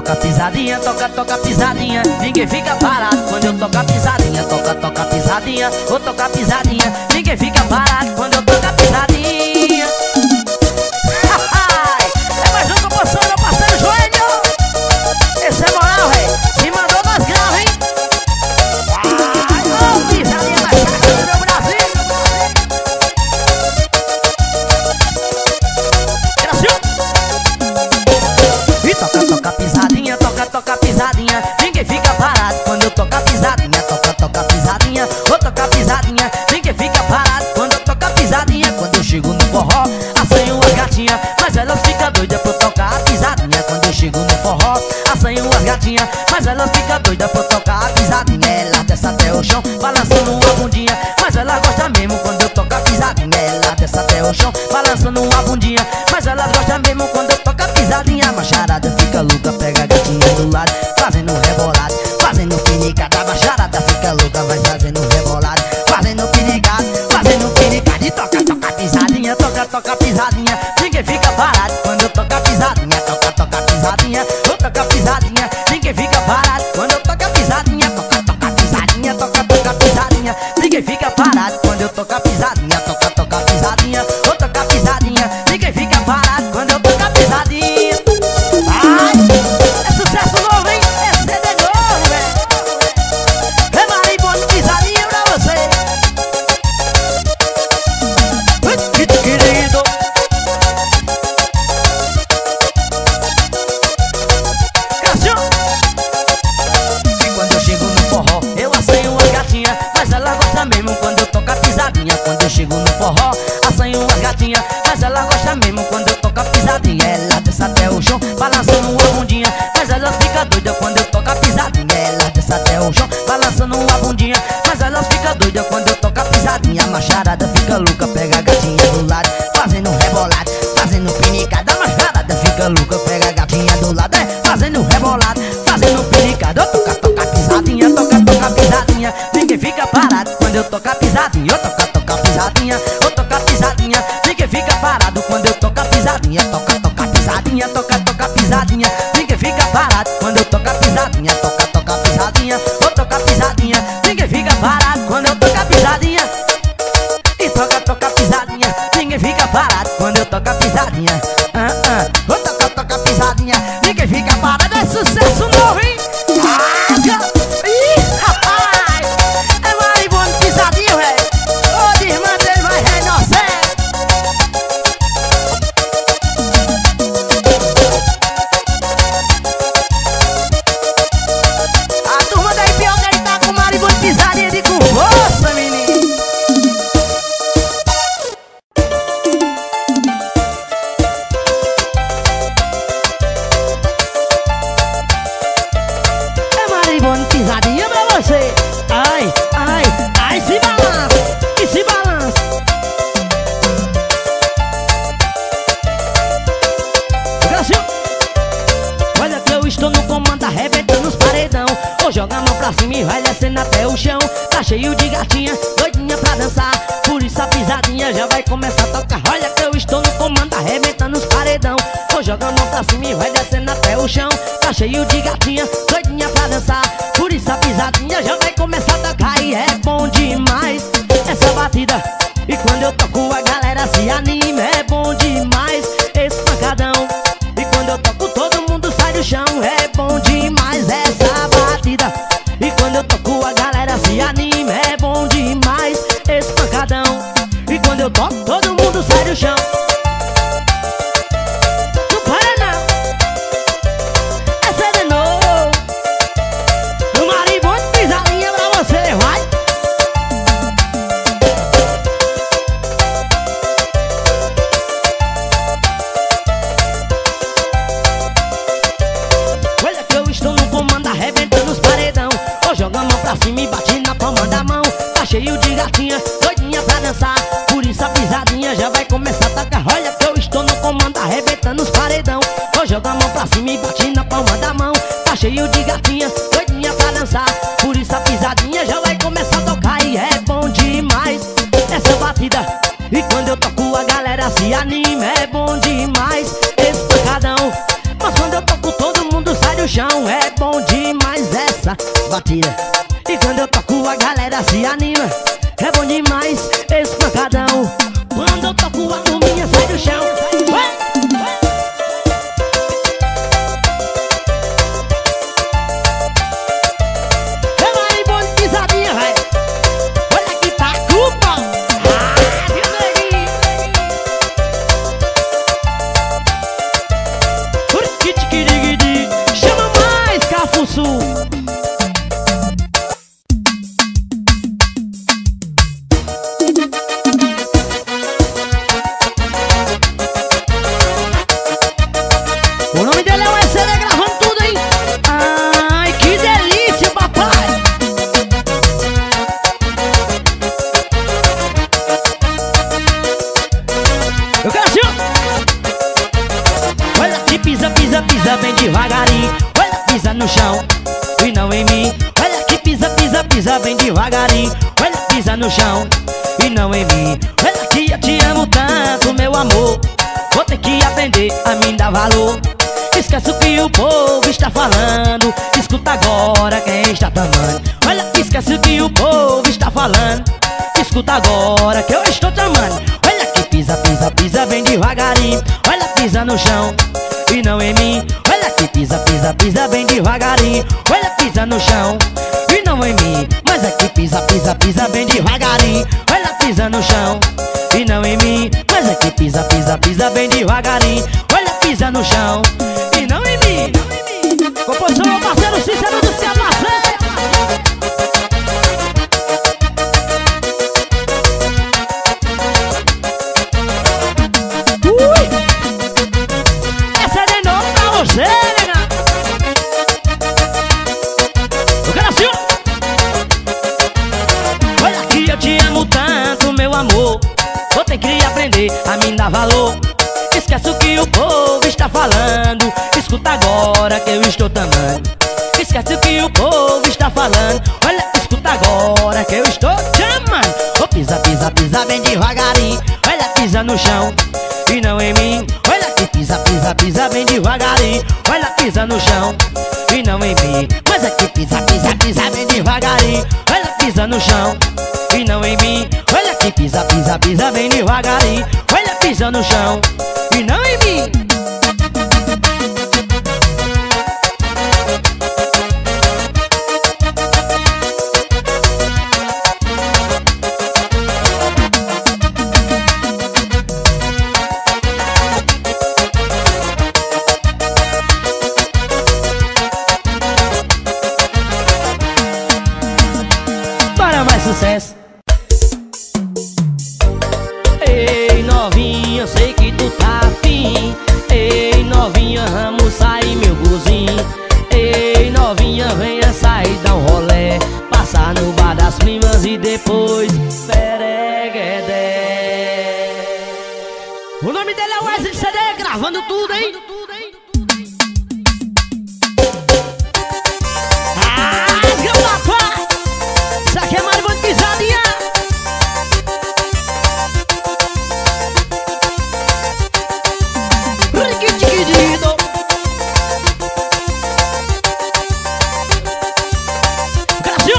toca pisadinha, toca pisadinha. Ninguém fica parado quando eu toco a pisadinha. Toca pisadinha, vou tocar pisadinha. Ninguém fica parado quando eu toco a pisadinha. É mais uma composição, meu parceiro Joelho. Esse é moral, véi. Se mandou mais grave, hein? Ai, pisadinha da chácara do meu Brasil. Brasil. E toca pisadinha, toca pisadinha. Ninguém fica parado quando eu toco a pisadinha. Toca pisadinha, vou tocar pisadinha. Ninguém fica parado quando eu toco a pisadinha. Quando eu chego no forró, assanho as gatinhas, mas elas ficam doidas pra eu tocar a pisadinha. Quando eu chego no forró, assanho as gatinhas, mas elas ficam doidas pra eu tocar a pisadinha. Ela desce até o chão, balançando uma bundinha, mas ela gosta mesmo quando eu toco a pisadinha. Ela desce até o chão, balançando uma bundinha, mas elas gostam mesmo quando eu toco a pisadinha. A macharada fica louca, pega a gatinha do lado, fazendo rebolado, fazendo pinicada. A macharada fica louca, vai fazendo rebolado, fazendo pinicada, fazendo pinicada. E toca pisadinha, toca pisadinha. Ninguém fica parado quando eu toco a pisadinha. Toca pisadinha, vou tocar pisadinha. Ninguém fica parado quando eu toco a pisadinha. Toca pisadinha, toca pisadinha. Ninguém fica parado quando eu toco a pisadinha. Toca pisadinha, vou tocar pisadinha. Ninguém fica parado quando eu toco a pisadinha. Ai, é sucesso novo, hein? É CD novo, velho. É marimbondo pisadinha pra você. Querido. Cássio. E quando eu chego no forró, eu assanho as gatinhas, mas ela gosta mesmo quando eu toco a pisadinha. Quando eu chego no forró, assanho as gatinhas, mas ela gosta mesmo quando eu toco a pisadinha. Ela desce até o chão, balançando uma bundinha, mas elas ficam doidas quando eu toco a pisadinha. Ela desce até o chão, balançando uma bundinha, mas elas ficam doidas quando eu toco a pisadinha. A macharada fica louca, pega a gatinha do lado, fazendo rebolado, fazendo pinicada. A macharada fica louca, pega a gatinha do lado, fazendo rebolado, fazendo pinicada. Eu toca pisadinha, toca pisadinha. Ninguém fica parado quando eu toco a pisadinha. Eu toca pisadinha, eu toco pisadinha. Ninguém fica parado quando eu toco a pisadinha. Toca pisadinha, toca pisadinha. Ninguém fica parado quando eu toco a pisadinha. Toca pisadinha, eu toco pisadinha. Ninguém fica parado quando eu toco a pisadinha. E toca pisadinha. Ninguém fica parado quando eu toco a pisadinha. Eu toca pisadinha. Ninguém fica parado. É sucesso novo, hein? Ih, rapaz! É marimbondo pisadinho, velho. Ô, de irmã dele vai renascer. A turma da Ipioca aí tá com marimbondo pisadinho de com força, menino. Pisadinha pra você. Ai, ai, ai, se balança, e se balança. Brasil. Olha que eu estou no comando, arrebentando os paredão. Vou jogar a mão pra cima e vai descendo até o chão. Tá cheio de gatinha, doidinha pra dançar, por isso a pisadinha já vai começar a tocar. Olha que eu estou no comando, arrebentando os paredão. Vou jogar a mão pra cima e vai descendo até o chão. Tá cheio de gatinha, doidinha pra dançar, por isso a pisadinha já vai começar a tocar. E é bom demais essa batida, e quando eu toco a galera se anima. É bom demais esse pancadão, e quando eu toco todo mundo sai do chão. É bom demais essa batida, e quando eu toco a galera se anima. É bom demais esse pancadão, e quando eu toco todo mundo sai do chão. Não para não, essa é de novo. No marimbondo pisadinha pra você, vai. Olha que eu estou no comando, arrebentando os paredão. Vou jogar a mão pra cima e bate na palma da mão. Tá cheio de gatinha, doidinha pra dançar, por isso a pisadinha já vai começar a tocar. Olha que eu estou no comando, arrebentando os paredão. Vou jogar a mão pra cima e bate na palma da mão. Tá cheio de gatinha, doidinha pra dançar, por isso a pisadinha já vai começar a tocar. E é bom demais essa batida, e quando eu toco a galera se anima. É bom demais esse pancadão, mas quando eu toco todo mundo sai do chão. pisa, pisa bem devagarinho. Olha, pisa no chão e não em mim. Olha que pisa, pisa, pisa bem devagarinho. Olha, pisa no chão e não em mim. Olha que eu te amo tanto, meu amor. Vou ter que aprender a me dar valor. Esquece o que o povo está falando. Escuta agora quem está tramando. Olha, esquece o que o povo está falando. Escuta agora que eu estou tramando. Olha que pisa, pisa, pisa bem devagarinho. Olha, pisa no chão e não em mim. Olha que pisa, pisa, pisa bem devagarinho. Olha, pisa no chão e não em mim. Mas aqui pisa, pisa, pisa bem devagarinho. Olha, pisa no chão e não em mim. Mas aqui pisa, pisa, pisa bem devagarinho. Olha, pisa no chão e não em mim. Composição, meu parceiro Cícero do Céu, parceiro. Essa é de novo pra você, nega. Eu quero assim, ó. Olha que eu te amo tanto, meu amor. Vou ter que aprender a me dar valor. Esquece o que o povo está falando. Escuta agora que eu estou tramando. Esquece o que o povo está falando. Olha, escuta agora que eu estou chamando. Oh, pisa, pisa, pisa bem devagarinho. Olha, pisa no chão e não em mim. Olha que pisa, pisa, pisa bem devagarinho. Olha, pisa no chão e não em mim. Mas aqui pisa, pisa, pisa bem devagarinho. Olha, pisa no chão e não em mim. Olha que pisa, pisa, pisa bem devagarinho. Olha, pisa no chão e não em mim. Para mais sucesso. Ei, novinha, eu sei que tu tá afim. Ei, novinha, vamos sair, meu gozinho. Ei, novinha, venha sair, dar um rolé. Passar no bar das primas e depois pereguedé. O nome dele é Wesley CD, gravando tudo, hein? Isso aqui é mais muito pisadinha. Riquitiquidido. Brasil.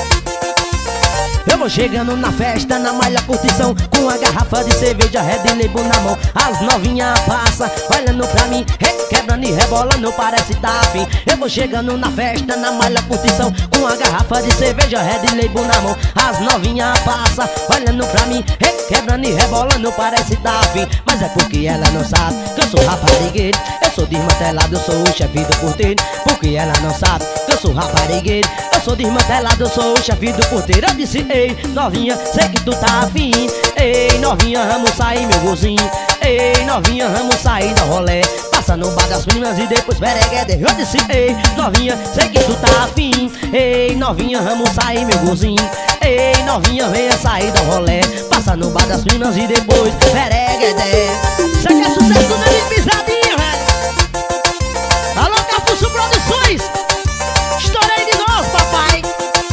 Eu vou chegando na festa, na malha curtição, com a garrafa de cerveja, Red Label na mão. As novinhas passa, olhando pra mim, quebrando e rebolando, parece tá afim. Eu vou chegando na festa, na malha curtição, com a garrafa de cerveja, Red Label na mão. As novinhas passa, olhando pra mim, quebrando e rebolando, parece tá afim. Mas é porque ela não sabe que eu sou raparigueiro. Eu sou desmantelado, eu sou o chefe do porteiro. Porque ela não sabe que eu sou raparigueiro. Eu sou desmantelado, eu sou o chefe do porteiro. Eu disse, ei, novinha, sei que tu tá afim. Ei, novinha, vamos sair, meu gozinho. Ei, novinha, vamos sair da rolé. Passa no bar das primas e depois pereguedé. Eu disse, ei, novinha, sei que tu tá afim. Ei, novinha, vamos sair, meu gozinho. Ei, novinha, venha sair da rolé. Passa no bar das primas e depois pereguedé. Isso aqui é sucesso do Nariz Pisadinho, velho. Alô, Cafuço Produções. Estourei de novo, papai.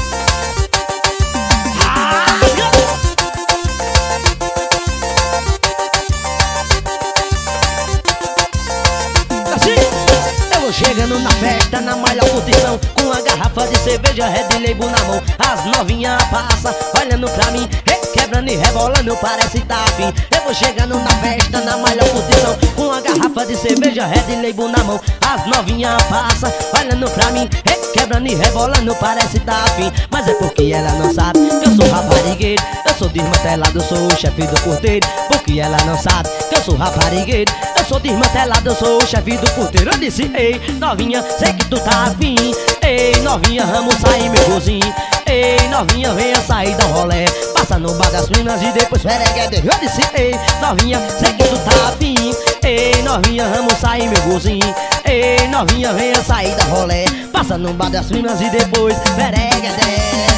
Chegando na festa, na malha curtição, com a garrafa de cerveja, Red Label na mão. As novinhas passa, olhando pra mim, quebrando e rebolando, parece tá afim. Eu vou chegando na festa, na malha curtição, com a garrafa de cerveja, Red Label na mão. As novinhas passa, olhando pra mim, quebrando e rebolando, parece tá afim. Mas é porque ela não sabe que eu sou raparigueiro. Eu sou desmantelado, eu sou o chefe do porteiro. Porque ela não sabe que eu sou raparigueiro. Eu sou desmantelado, eu sou o chefe do porteiro. Eu disse, ei, novinha, sei que tu tá afim. Ei, novinha, vamos sair, meu gozinho. Ei, novinha, venha sair da rolé. Passa no bar das primas e depois pereguedé. Eu disse, ei, novinha, sei que tu tá afim. Ei, novinha, vamos sair, meu gozinho. Ei, novinha, venha sair da rolé. Passa no bar das primas e depois pereguedé.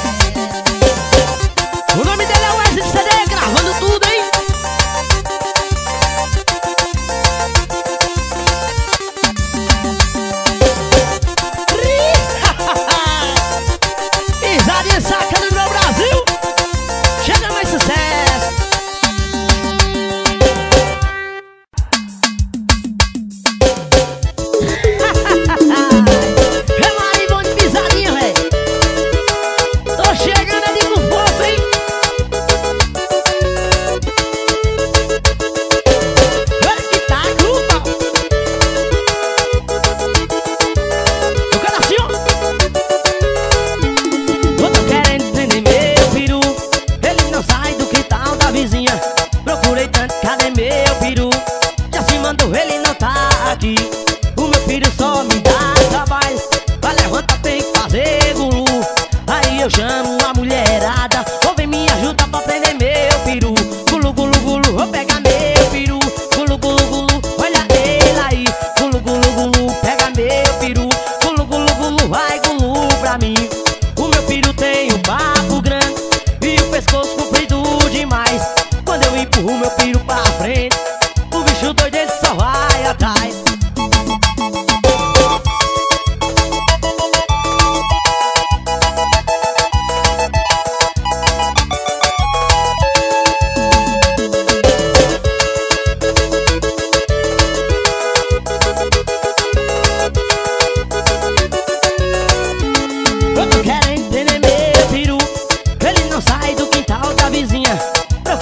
O nome dele é Wesley CD, gravando tudo, hein?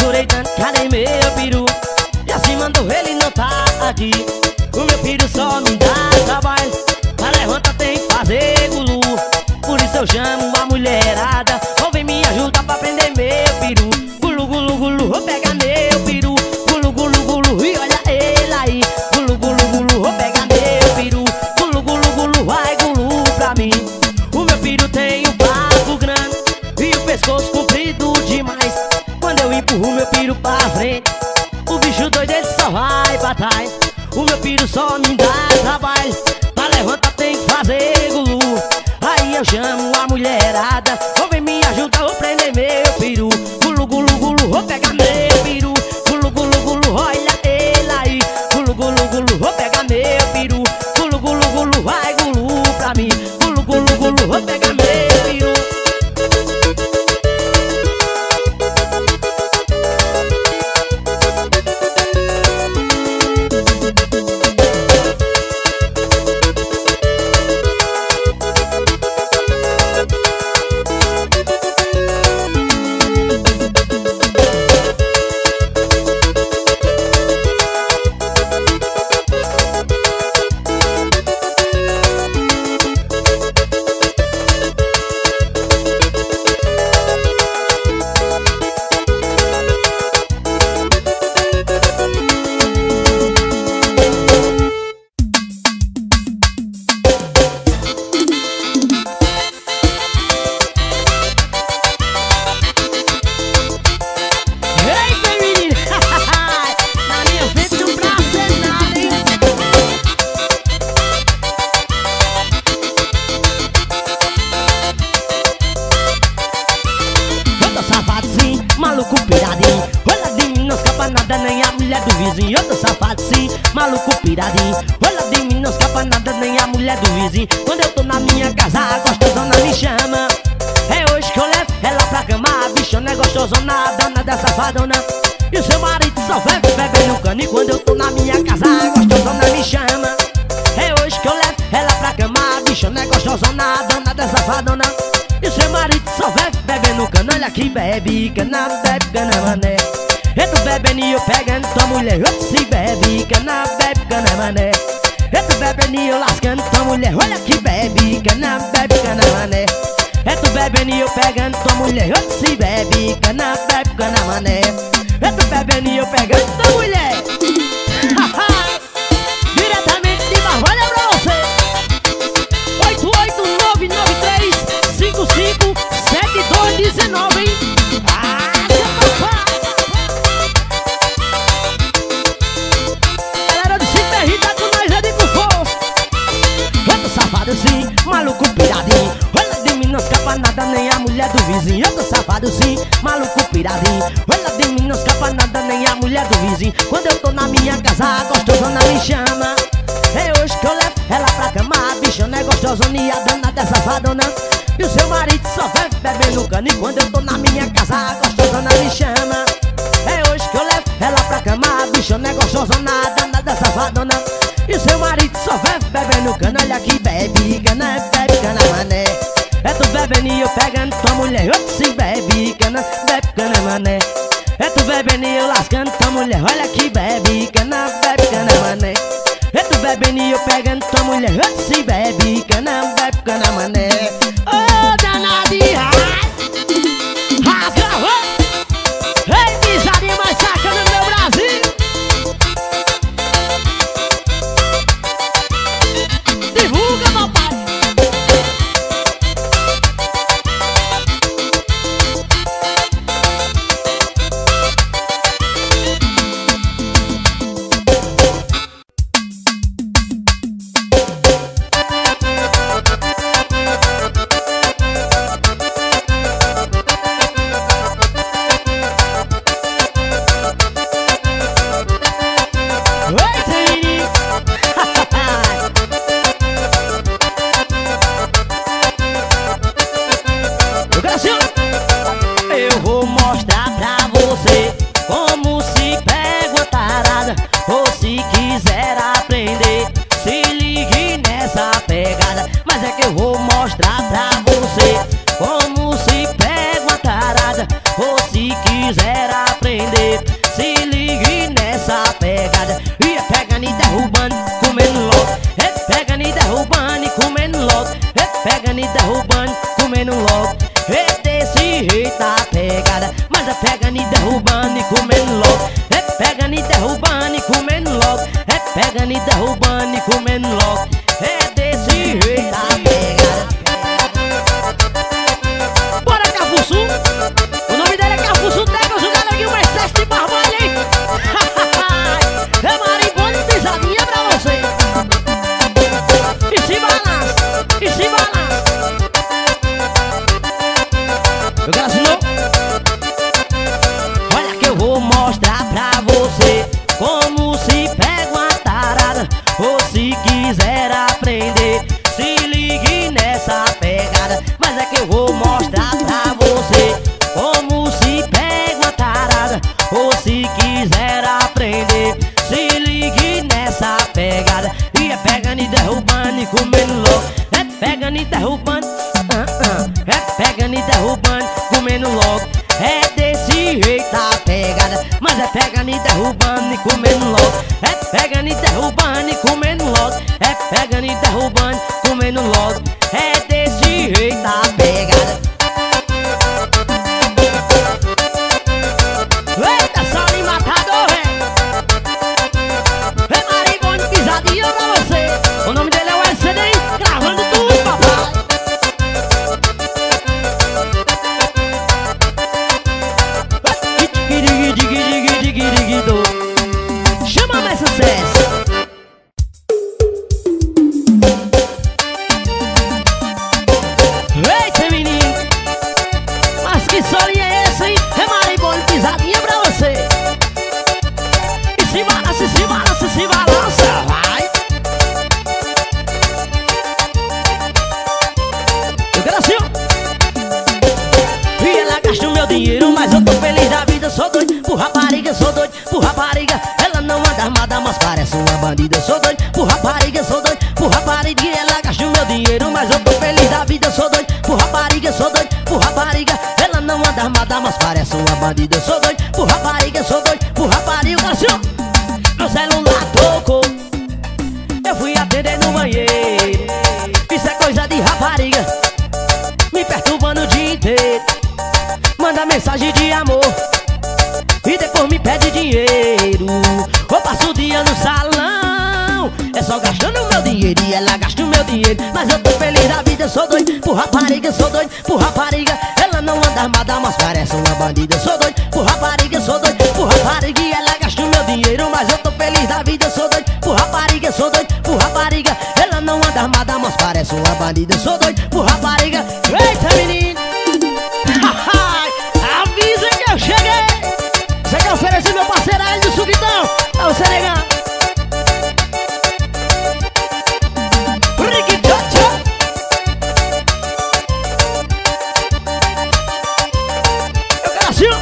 procurei tanto, cadê meu peru? Já se mandou, ele não tá aqui. O meu filho só me dá trabalho. Pra levanta tem que fazer gulu. Por isso eu chamo a mulherada. Ou vem me ajudar pra prender meu peru. Gulu, gulu, gulu, vou pegar meu peru. Gulu, gulu, gulu, e olha ele aí. Gulu, gulu, gulu, vou pegar meu peru. Gulu, gulu, gulu, vai gulu pra mim. O meu peru tem um papo grande e o pescoço comprido demais. Quando eu empurro meu peru pra frente, o bicho doido ele só vai pra trás. O meu peru só me dá trabalho. Pra levantar tem que fazer gulu. Aí eu chamo a mulherada. Ou vem me ajudar, vou prender meu peru. Gulu, gulu, gulu, vou pegar meu peru. Gulu, gulu, gulu, olha ele aí. Gulu, gulu, gulu, vou pegar meu peru. Gulu, gulu, gulu, vai gulu pra mim. Gulu, gulu, gulu, vou pegar meu peru. Maluco piradinho, olha de mim, não escapa nada, nem a mulher do vizinho. Eu tô safado sim, maluco piradinho, olha de mim, não escapa nada, nem a mulher do vizinho. Quando eu tô na minha casa, a gostosona me chama. É hoje que eu levo ela pra cama, a bichona é gostosona, danada safadona. E o seu marido só bebe no cano. E quando eu tô na minha casa, a gostosona me chama. É hoje que eu levo ela pra cama, a bichona é gostosona, danada safadona. E o seu marido só bebe no cano. Olha que bebe cana, bebe cana, mané. E tu bebendo e eu pegando tua mulher. Eu se bebe cana, bebe cana, mané. E tu bebendo e eu lascando tua mulher. Olha que bebe cana, bebe cana, mané. E tu bebendo e eu pegando tua mulher. Eu se bebe cana, bebe cana, mané. E tu bebendo e eu pegando tua mulher. Diretamente de Barbalha pra você. 88993557219, hein? Galera do CPR tá com nós ali com força. Eu tô safado sim, maluco piradinho. Olha de mim, não escapa nada, nem a mulher do vizinho. Eu tô safado sim, maluco piradinho. Olha de mim, não escapa nada, nem a mulher do vizinho. Quando eu tô na minha casa, a gostosona me chama. É hoje que eu levo ela pra cama, a bichona é gostosona e a danada é safadona. E o seu marido só bebe no cano. E quando eu tô na minha casa, a gostosona me chama. É hoje que eu levo ela pra cama, a bichona é gostosona, a danada é safadona. E o seu marido só bebe no cano. Olha que bebe cana, mané. É tu bebendo e eu pegando tua mulher. Eu se bebe cana, mané. É tu bebendo e eu lascando tua mulher. Olha que bebe cana, mané. É tu bebendo e eu pegando tua mulher. Eu se bebe cana, mané. Ô, danado e rasga, ei, pisadinha mais saca no meu Brasil. Divulga, papai. aprender. Se ligue nessa pegada. E é pegando e derrubando, comendo logo. É pegando e derrubando e comendo logo. É pegando e derrubando, comendo logo. É desse jeito a pegada. Mas é pegando e derrubando e comendo logo. É pegando e derrubando e comendo logo. É pegando e derrubando e comendo logo. É desse jeito a pegada. Bora, Cafuçu! O nome dele é Cafuçu Teclas, o cara aqui, o excesso de barbalho, hein? É marimbona e pisadinha pra você. E se balança, e se balança. Eu quero assinou. Olha que eu vou mostrar pra você como se pega uma tarada. Ou se quiser aprender, se ligue nessa pegada. Mas é que eu vou mostrar pra você como se pega uma tarada. Ou se quiser aprender, se ligue nessa pegada. E é pegando e derrubando e comendo logo. É pegando e derrubando, é pegando e derrubando, comendo logo. É desse jeito a pegada. Mas é pegando e derrubando e comendo logo. É pegando e derrubando e comendo logo. É pegando e derrubando, comendo logo. É desse jeito a pegada. Eita, Saulinho Matador, é marimbona pisadinha pra você. O nome dele é o LCD, gravando tudo, papai. Chama mais sucesso. Eita, menino, mas que solinho é esse, hein? É marimbona pisadinha pra você. E se balança, e se balança, e se balança, vai. Eu quero assim, ó. E ela gasta o meu dinheiro, mas eu tô feliz da vida. Sou doido por rapariga, sou doido por rapariga. Ela não anda armada, mas parece uma bandida. Sou doido por rapariga, sou doido por rapariga. E ela gasta o meu dinheiro, mas eu tô feliz da vida. Sou doido por rapariga, sou doido por rapariga. Ela não anda armada, mas parece uma bandida. Sou doido por rapariga, sou doido por rapariga. Assim, ó. Meu celular tocou, eu fui atender no banheiro. Isso é coisa de rapariga, me perturbando o dia inteiro. Manda mensagem de amor e depois me pede dinheiro. Eu passo o dia no salão, é só gastando o meu dinheiro. E ela gasta o meu dinheiro, mas eu tô feliz da vida. Sou doido por rapariga, sou doido por rapariga. Ela não anda armada, mas parece uma bandida. Sou doido por rapariga, sou doido por rapariga. E ela gasta o meu dinheiro, mas eu tô feliz da vida. Sou doido por rapariga, sou doido por rapariga. Ela não anda armada, mas parece uma bandida. Sou doido por rapariga. Eita, menino, avisa que eu cheguei. Você quer oferecer meu parceiro aí do Subidão? Pra você negar. Eu quero assim, ó.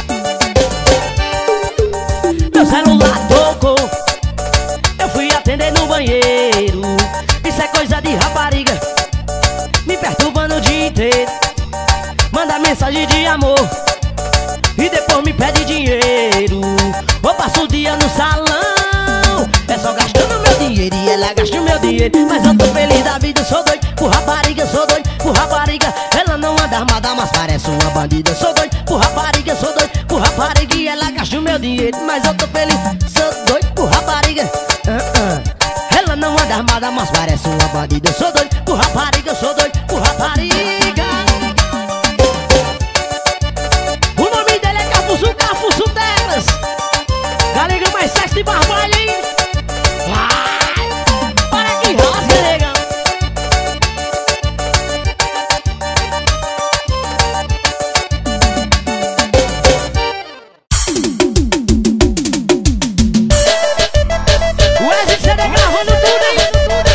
Meu celular tocou, eu fui atender no banheiro. Isso é coisa de rapariga, me perturbando o dia inteiro. Manda mensagem de amor e depois me pede dinheiro. Eu passo o dia no salão, é só gastando meu dinheiro. E ela gasta o meu dinheiro, mas eu tô feliz da vida. Sou doido por rapariga, sou doido por rapariga. Ela não anda armada, mas parece uma bandida. Sou doido por rapariga, sou doido por rapariga. E ela gasta o meu dinheiro, mas eu tô feliz. Sou doido por rapariga. Ela não anda armada, mas parece uma bandida. Sou doido por rapariga, sou doido por rapariga. Cafuçu Teclas, galera mais sexy de barbalho, hein? Vai, olha que rasga, negão. O Wesley CD gravando tudo, hein?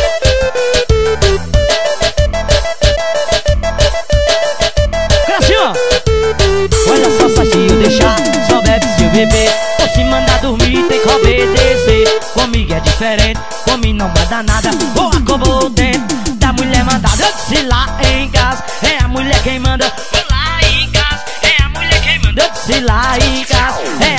Assim, ó. Olha só, só se eu deixar, só bebe se eu beber. Ou se mandar dormir, tem que obedecer. Comigo é diferente, comigo não manda nada. Vou acobou dentro da mulher mandada. Eu disse lá em casa, é a mulher quem manda. Lá em casa, é a mulher quem manda. Eu disse lá em casa, é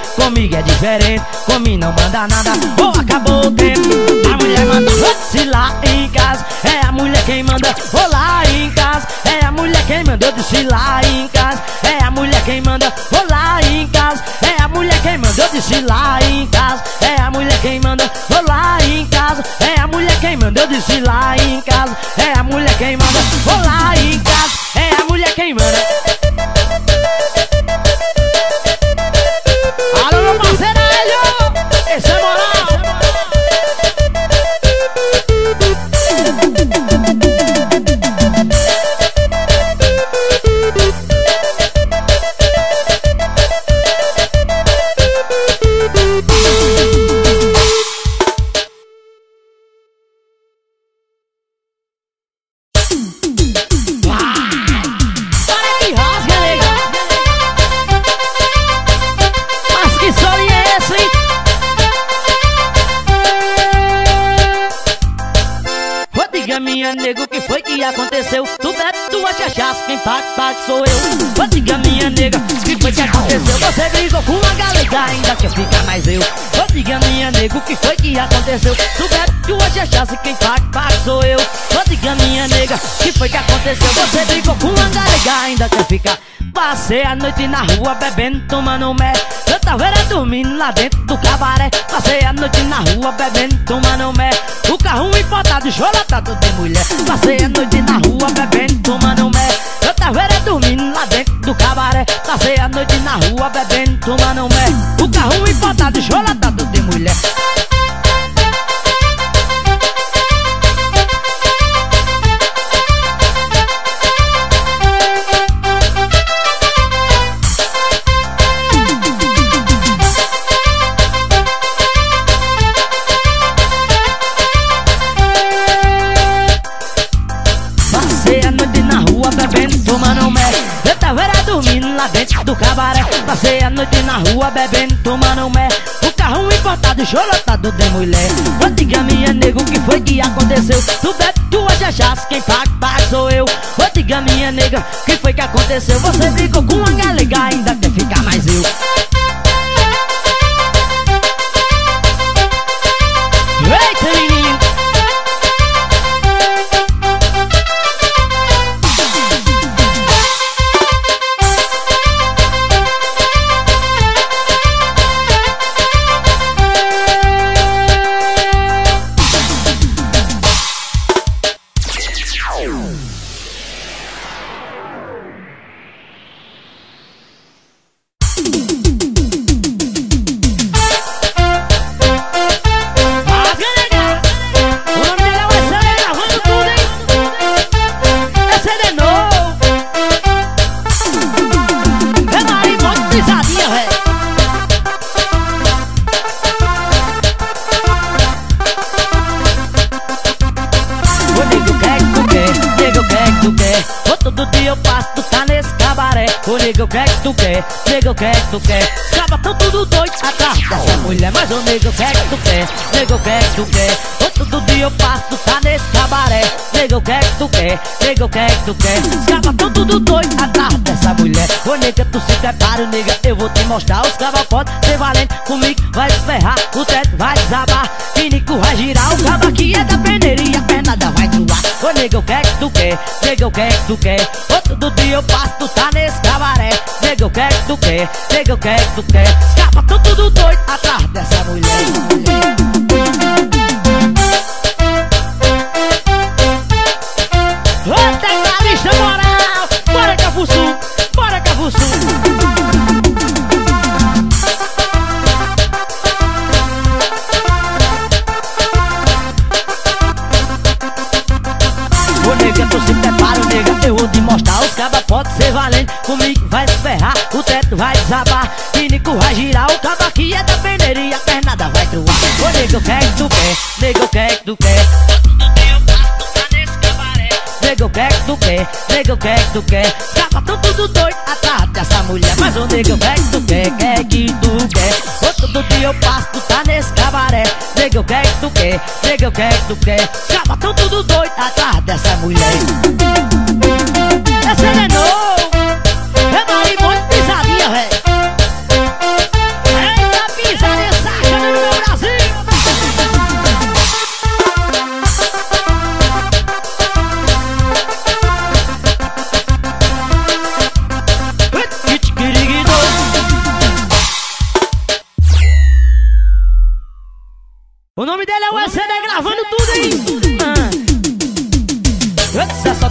comigo é diferente. Comigo não manda nada, ou acabou o tempo. A mulher manda se lá em casa, é a mulher quem manda. Ou lá em casa, é a mulher quem manda. Eu disse lá em casa, é a mulher quem manda. Ou lá em casa, é a mulher quem manda. Eu disse lá em casa, é a mulher quem manda. Ou lá em casa, é a mulher quem manda. Eu disse lá em casa, é a mulher quem manda. Ou lá em casa, é a mulher quem manda. Alô, meu parceiro, esse é moral. Minha nego, que foi que aconteceu? Tu bebe, tu achaste, quem paga sou eu. Ô diga minha nega, que foi que aconteceu? Você brigou com uma galega, ainda quer ficar mais eu. Ô diga minha nego, que foi que aconteceu? Tu bebe, tu achaste, quem paga sou eu. Ô diga minha nega, que foi que aconteceu? Você brigou com uma galega, ainda quer ficar. Passei a noite na rua bebendo, tomando mé. Eu tava dormindo lá dentro do cabaré. Passei a noite na rua bebendo, tomando mé. O carro importado, cholatado de mulher. Passei a noite na rua bebendo, tomando mé. Eu tava dormindo lá dentro do cabaré. Passei a noite na rua bebendo, tomando mé. O carro importado, cholatado de mulher. Tomando mé, eu tava dormindo lá dentro do cabaré. Passei a noite na rua bebendo, tomando mé. O carro importado, cholotado de mulher. Ô diga minha nego, que foi que aconteceu? Tu bebe, tu achaste, quem paga sou eu. Ô diga minha nega, que foi que aconteceu? Você brigou com uma galega, ainda quer ficar mais eu. Eita, menino! Todo dia eu passo, tu tá nesse cabaré. Ô nega, o que é que tu quer? Nega, o que é que tu quer? Os cabas tão tudo doido atrás dessa mulher. Mas ô nega, o que é que tu quer? Nega, o que é que tu quer? Ô todo dia eu passo, tu tá nesse cabaré. Nega, o que é que tu quer? Nega, o que é que tu quer? Os cabas tão tudo doido atrás dessa mulher. Ô nega, tu se prepara, nega, eu vou te mostrar. Os cabas podem ser valente comigo, vai se ferrar. O teto vai desabar, Pinico vai girar. O cabo aqui é da peneira e a pernada vai troar. Ô nega, o que é que tu quer? Nega, o que é que tu quer? Ô todo dia eu passo, tu tá nesse cabaré. Nega, o que é que tu quer? Nega, o que é que tu quer? Os cabas tão tudo doido atrás dessa mulher. Ô tecladista moral, bora Cafuçu, bora Cafuçu. Ô nega, tu se prepara, nega, eu vou te mostrar. Os cabas podem ser valente comigo, vai se ferrar. O teto vai desabar, Pinico vai girar. O cabo aqui é da peneira e a pernada vai troar. Ô nega, o que é que tu quer? Nega, o que é que tu quer? Nega, o que é que tu quer? Nega, o que é que tu quer? Os cabas tão tudo doido atrás dessa mulher. Mas ô nega, o que é que tu quer? Que é que tu quer? Ô todo dia eu passo, tu tá nesse cabaré. Nega, o que é que tu quer? Nega, o que é que tu quer? Os cabas tão tudo doido atrás dessa mulher. Essa é novo, é marido muito pisadinha, véi.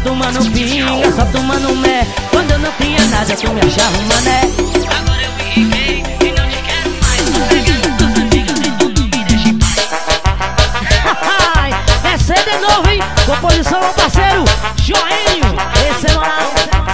tomando pinga, só tomando mé. Quando eu não tinha nada, tu me achava um mané. Agora eu me enriquei e não te quero mais. Tô pegando tuas amigas e tu não me deixa em paz. É cedo de novo, hein? Composição ao parceiro Joênio. Esse é moral.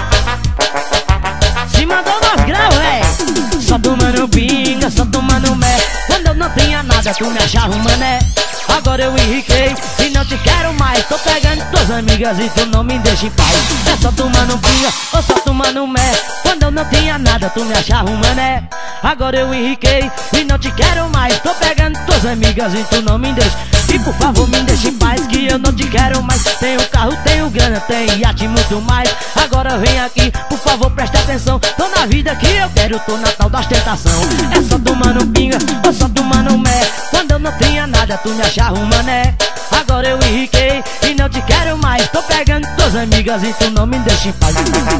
Se mandou 9 graus, véi. Só tomando pinga, só tomando mé. Quando eu não tinha nada, tu me achava um mané. Agora eu enriquei e não te quero mais. Tô pegando tuas amigas e tu não me deixa em paz. É só tomando pinga ou só tomando mé. Quando eu não tinha nada, tu me achava um mané. Agora eu enriquei e não te quero mais. Tô pegando tuas amigas e tu não me deixa. E por favor me deixa em paz que eu não te quero mais. Tenho carro, tenho grana, tenho iate, muito mais. Agora vem aqui, por favor presta atenção. Tô na vida que eu quero, tô na tal da ostentação. É só tomando pinga ou só tomando mé. Quando eu não tinha nada, tu me achava um mané. Agora eu enriquei e não te quero mais. Tô pegando tuas amigas e tu não me deixa em paz.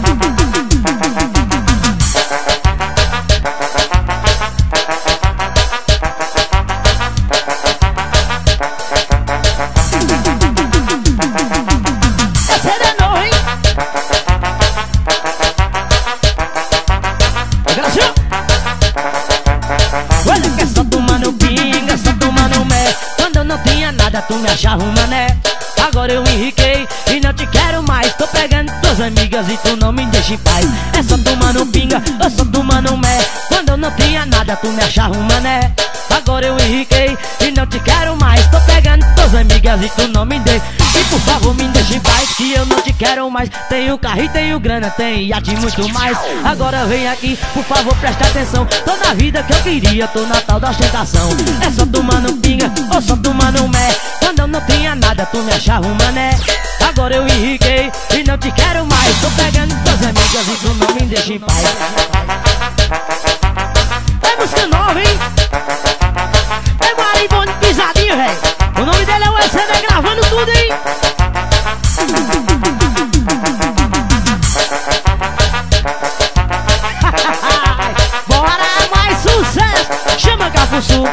Tu me achava um mané. Agora eu enriquei e não te quero mais. Tô pegando tuas amigas e tu não me deixa em paz. É só tomando pinga, eu só tomando mé. Quando eu não tinha nada, tu me achava um mané. Agora eu enriquei e não te quero mais. Tô pegando tuas amigas e tu não me deixa. E por favor me deixa em paz que eu não te quero mais. Tenho carro e tenho grana, tenho iate, muito mais. Agora vem aqui, por favor presta atenção. Tô na vida que eu queria, tô na tal da ostentação. É só tomando pinga ou só tomando mé. Quando eu não tinha nada, tu me achava um mané. Agora eu enriquei e não te quero mais. Tô pegando tuas amigas e tu não me deixa em paz. É música nova, hein? É Marimbone Pisadinho, velho. O nome dele é o ECD gravando tudo, hein? Bora, mais sucesso! Chama Cafuçu!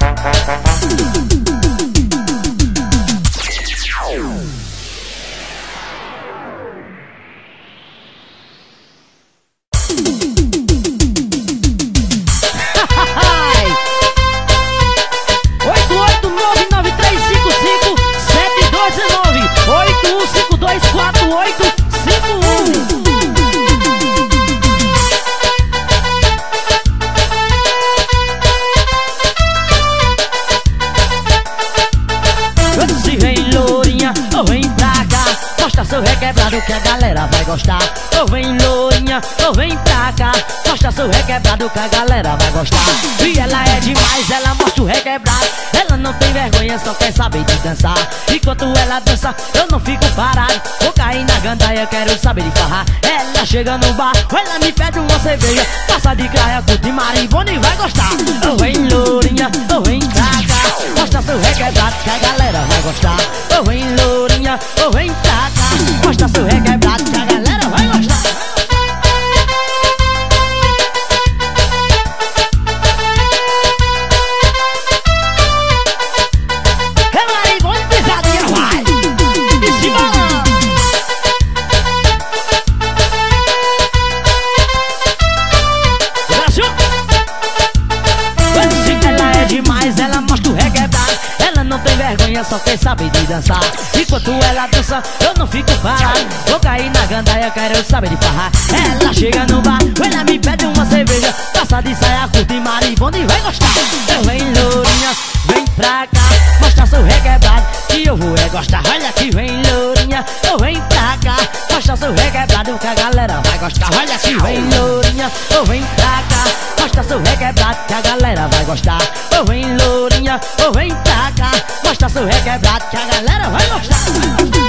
Que a galera vai gostar. Ou vem lourinha, ou vem pra cá. Mostra seu requebrado que a galera vai gostar. E ela é demais, ela mostra o requebrado. Ela não tem vergonha, só quer saber de dançar. Enquanto ela dança, eu não fico parado. Vou cair na gandaia, quero saber de farrar. Ela chega no bar, ela me pede uma cerveja. Passa de graia, curte marimbone e vai gostar. Ou vem lourinha, ou vem pra cá. Mostra seu requebrado que a galera vai gostar. Ou vem lourinha, ou vem pra cá. Mostra seu requebrado que a galera vai gostar. É marimbone pisadinha, vai! E se balão! Brasil! Ela é demais, ela mostra o requebrado. Ela não tem vergonha, só quer saber de dançar. Enquanto ela dança, eu não fico parado. Vou cair na gandaia, quero saber de farrar. Ela chega no bar, ela me pede uma cerveja. Passa de saia, curte marimbone e vai gostar. Eu vem lourinha, vem pra cá. Mostra seu requebrado, que eu vou gostar. Olha que vem lourinha, eu vem pra cá. Mostra seu requebrado, que a galera vai gostar. Olha que vem lourinha, eu vem pra cá. Mostra seu requebrado, que a galera vai gostar. Eu vem lourinha, eu vem pra cá. Mostra seu requebrado, que a galera vai gostar.